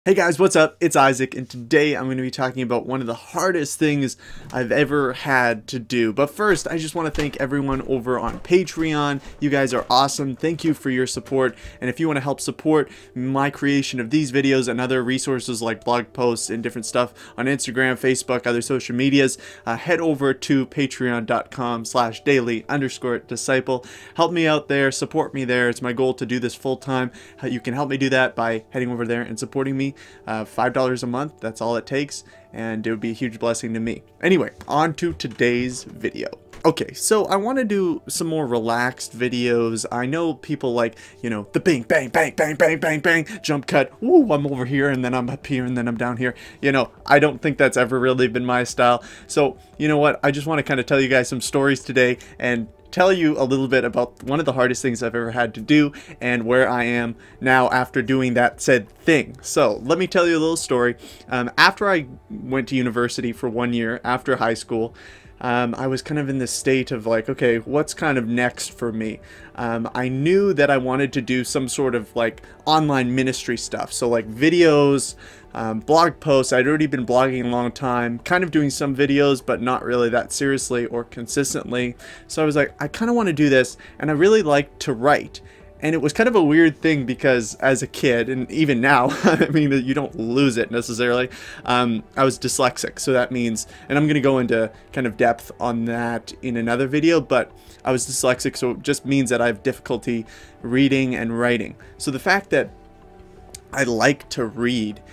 Hey guys, what's up? It's Isaac, and today I'm going to be talking about one of the hardest things I've ever had to do. But first, I just want to thank everyone over on Patreon. You guys are awesome. Thank you for your support. And if you want to help support my creation of these videos and other resources like blog posts and different stuff on Instagram, Facebook, other social medias, head over to patreon.com/daily_disciple. Help me out there, support me there. It's my goal to do this full time. You can help me do that by heading over there and supporting me. $5 a month, that's all it takes, and it would be a huge blessing to me. Anyway, on to today's video. Okay, so I want to do some more relaxed videos. I know people like, the bang, bang, bang, bang, bang, bang, bang, jump cut, woo, I'm over here, and then I'm up here, and then I'm down here. I don't think that's ever really been my style. So, you know what, I just want to kind of tell you guys some stories today and tell you a little bit about one of the hardest things I've ever had to do and where I am now after doing that said thing. So let me tell you a little story. After I went to university for 1 year after high school, I was kind of in this state of like, okay, what's kind of next for me? I knew that I wanted to do some sort of like online ministry stuff. So like videos, blog posts. I'd already been blogging a long time, kind of doing some videos, but not really that seriously or consistently. So I was like, I kind of want to do this, and I really like to write. And it was kind of a weird thing because as a kid, and even now, I mean, you don't lose it necessarily. I was dyslexic, so that means, and I'm going to go into kind of depth on that in another video, but I was dyslexic, so it just means that I have difficulty reading and writing. So the fact that I like to read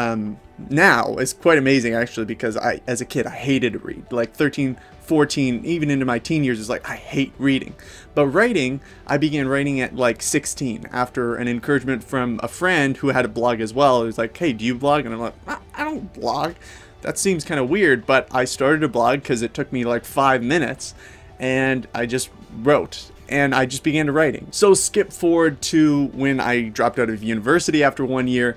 now is quite amazing, actually, because as a kid, I hated to read. Like 13, 14, even into my teen years, is like, I hate reading. But writing, I began writing at like 16 after an encouragement from a friend who had a blog as well. He was like, hey, do you blog? And I'm like, I don't blog. That seems kind of weird, but I started a blog because it took me like 5 minutes, and I just wrote. And I just began to writing. So skip forward to when I dropped out of university after 1 year.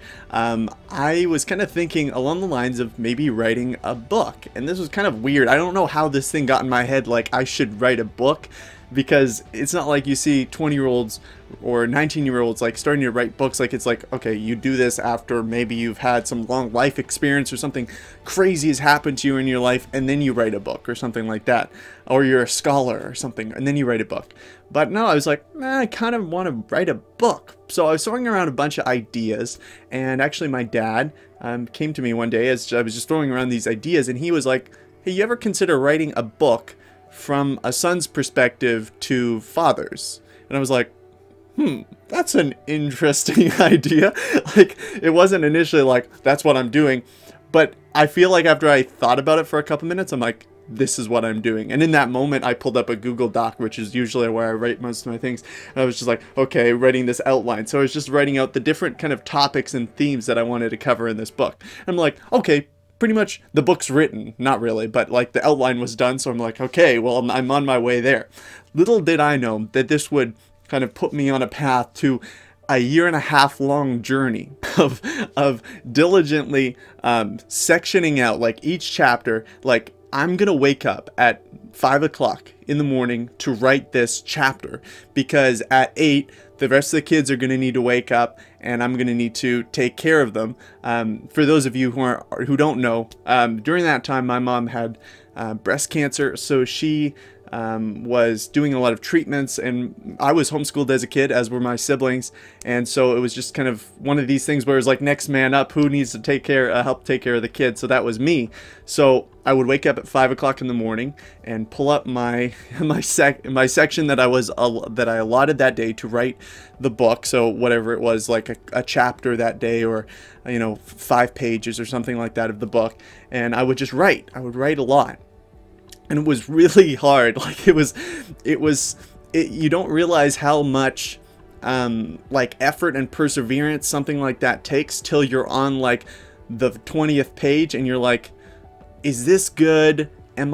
I was kind of thinking along the lines of maybe writing a book. And this was kind of weird. I don't know how this thing got in my head like I should write a book, because it's not like you see 20-year-olds or 19-year-olds like starting to write books. Like, it's like, okay, you do this after maybe you've had some long life experience or something crazy has happened to you in your life, and then you write a book or something like that. Or you're a scholar or something, and then you write a book. But no, I was like, I kind of want to write a book. So I was throwing around a bunch of ideas, and actually my dad came to me one day as I was just throwing around these ideas, and he was like, hey, you ever consider writing a book from a son's perspective to fathers? And I was like, that's an interesting idea. Like, it wasn't initially like, that's what I'm doing. But I feel like after I thought about it for a couple minutes, I'm like, this is what I'm doing. And in that moment, I pulled up a Google Doc, which is usually where I write most of my things. And I was just like, okay, writing this outline. So I was just writing out the different kind of topics and themes that I wanted to cover in this book. And I'm like, okay, pretty much the book's written. Not really, but like the outline was done. So I'm like, okay, well, I'm on my way there. Little did I know that this would kind of put me on a path to a 1.5 year long journey of diligently sectioning out like each chapter. Like, I'm gonna wake up at 5 o'clock in the morning to write this chapter, because at 8 the rest of the kids are gonna need to wake up, and I'm gonna need to take care of them. For those of you who don't know, during that time my mom had breast cancer, so she was doing a lot of treatments, and I was homeschooled as a kid, as were my siblings, and so it was just kind of one of these things where it's like, next man up, who needs to help take care of the kids? So that was me. So I would wake up at 5 o'clock in the morning and pull up my section that I allotted that day to write the book. So whatever it was, like a chapter that day, or 5 pages or something like that of the book, and I would just write. I would write a lot. And it was really hard. Like, you don't realize how much like effort and perseverance something like that takes till you're on like the 20th page, and you're like, is this good?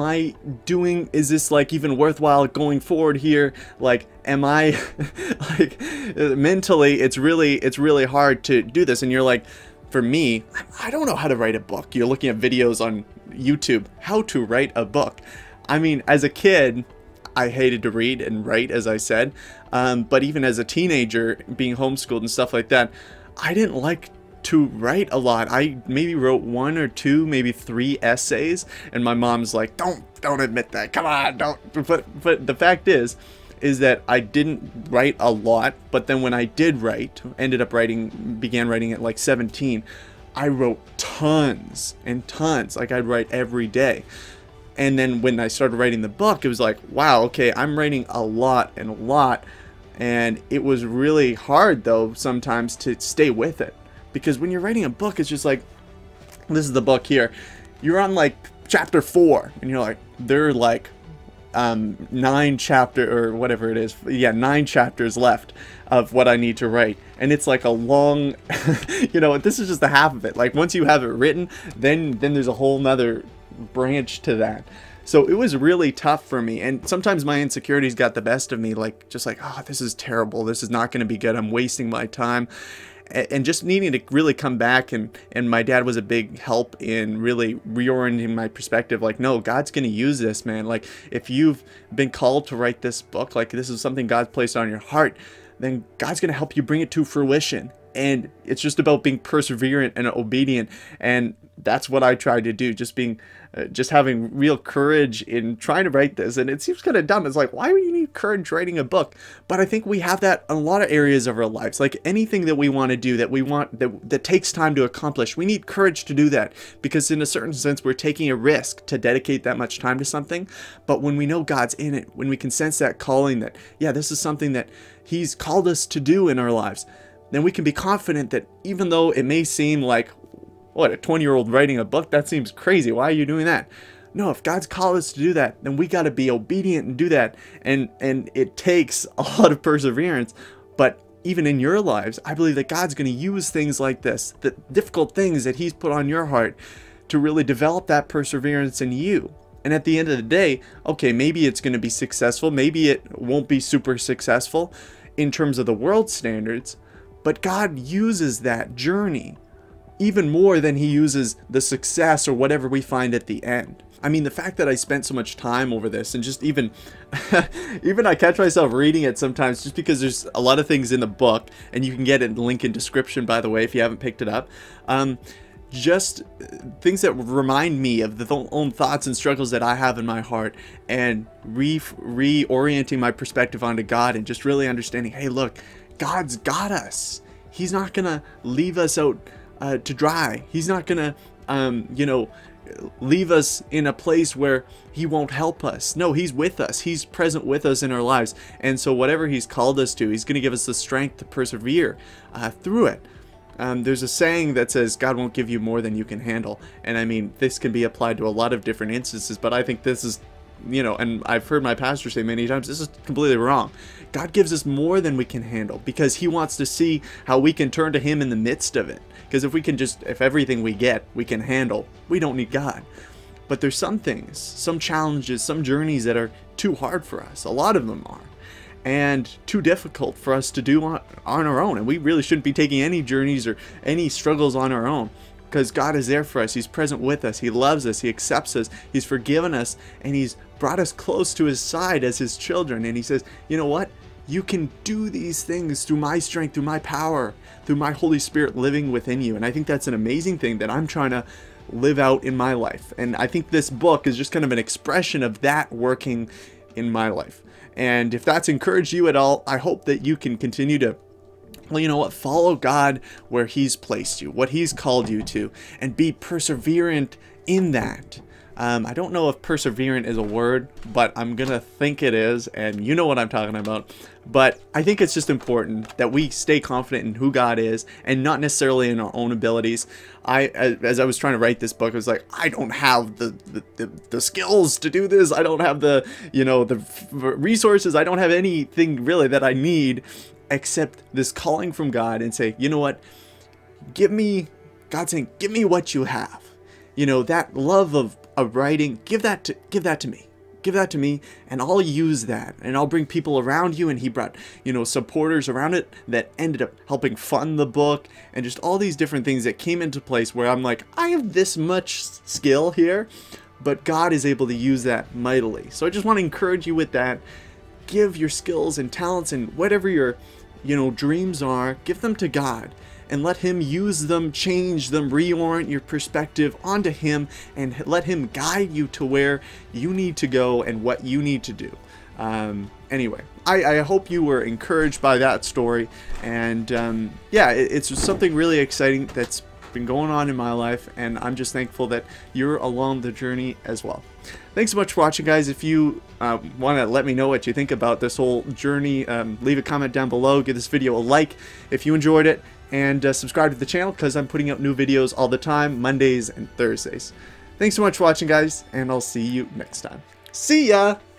Is this like even worthwhile going forward here? Like, am I like, mentally it's really hard to do this. And you're like, for me, I don't know how to write a book. You're looking at videos on YouTube, how to write a book. I mean, as a kid, I hated to read and write, as I said. But even as a teenager, being homeschooled and stuff like that, I didn't like to write a lot. I maybe wrote 1 or 2, maybe 3 essays, and my mom's like, don't admit that, come on, don't. But the fact is that I didn't write a lot, but then when I did write, began writing at like 17, I wrote tons and tons. Like, I'd write every day. And then when I started writing the book, it was like, wow, okay, I'm writing a lot and a lot. And it was really hard, though, sometimes to stay with it. Because when you're writing a book, it's just like, this is the book here. You're on like chapter 4, and you're like, there are like 9 chapter or whatever it is. Yeah, 9 chapters left of what I need to write. And it's like a long, you know, this is just the half of it. Like, once you have it written, then there's a whole nother branch to that. So it was really tough for me, and sometimes my insecurities got the best of me, like, just like, oh, this is terrible, this is not going to be good, I'm wasting my time, and just needing to really come back. And my dad was a big help in really reorienting my perspective, like, no, God's going to use this, man. Like, if you've been called to write this book, like, this is something God's placed on your heart, then God's going to help you bring it to fruition. And it's just about being perseverant and obedient. And that's what I tried to do, just having real courage in trying to write this. And it seems kind of dumb. It's like, why would you need courage writing a book? But I think we have that in a lot of areas of our lives. Like, anything that we want to do, that takes time to accomplish, we need courage to do that, because in a certain sense, we're taking a risk to dedicate that much time to something. But when we know God's in it, when we can sense that calling, that, yeah, this is something that He's called us to do in our lives, then we can be confident that even though it may seem like, what, a 20-year-old writing a book, that seems crazy, why are you doing that? No, if God's called us to do that, then we got to be obedient and do that. And it takes a lot of perseverance. But even in your lives, I believe that God's going to use things like this, the difficult things that He's put on your heart, to really develop that perseverance in you. And at the end of the day, okay, maybe it's going to be successful, maybe it won't be super successful in terms of the world standards, but God uses that journey even more than He uses the success or whatever we find at the end. I mean, the fact that I spent so much time over this, and just even I catch myself reading it sometimes, just because there's a lot of things in the book, and you can get it in link in description, by the way, if you haven't picked it up. Just things that remind me of the own thoughts and struggles that I have in my heart, and reorienting my perspective onto God, and just really understanding, hey, look, God's got us. He's not gonna leave us out to dry. He's not gonna, leave us in a place where He won't help us. No, He's with us. He's present with us in our lives. And so whatever He's called us to, He's gonna give us the strength to persevere through it. There's a saying that says, God won't give you more than you can handle. And I mean, this can be applied to a lot of different instances, but I think this is, and I've heard my pastor say many times, this is completely wrong. God gives us more than we can handle, because He wants to see how we can turn to Him in the midst of it. Because if everything we get, we can handle, we don't need God. But there's some things, some challenges, some journeys that are too hard for us. A lot of them are. And too difficult for us to do on our own. And we really shouldn't be taking any journeys or any struggles on our own, because God is there for us. He's present with us. He loves us. He accepts us. He's forgiven us. And He's brought us close to His side as His children. And He says, you know what? You can do these things through my strength, through my power, through my Holy Spirit living within you. And I think that's an amazing thing that I'm trying to live out in my life. And I think this book is just kind of an expression of that working in my life. And if that's encouraged you at all, I hope that you can continue to, well, you know what, follow God where He's placed you, what He's called you to, and be perseverant in that. I don't know if perseverant is a word, but I'm gonna think it is, and you know what I'm talking about. But I think it's just important that we stay confident in who God is, and not necessarily in our own abilities. As I was trying to write this book, I was like, I don't have the skills to do this. I don't have the resources. I don't have anything really that I need, except this calling from God, and say, you know what, God's saying, give me what you have. That love of writing, give that to me. Give that to me, and I'll use that, and I'll bring people around you. And He brought, supporters around it that ended up helping fund the book, and just all these different things that came into place where I'm like, I have this much skill here, but God is able to use that mightily. So I just want to encourage you with that. Give your skills and talents and whatever your, dreams are, give them to God, and let Him use them, change them, reorient your perspective onto Him, and let Him guide you to where you need to go and what you need to do. Anyway, I hope you were encouraged by that story, and yeah, it's something really exciting that's been going on in my life, and I'm just thankful that you're along the journey as well. Thanks so much for watching, guys. If you want to let me know what you think about this whole journey, leave a comment down below, give this video a like if you enjoyed it, and subscribe to the channel because I'm putting out new videos all the time, Mondays and Thursdays. Thanks so much for watching, guys, and I'll see you next time. See ya!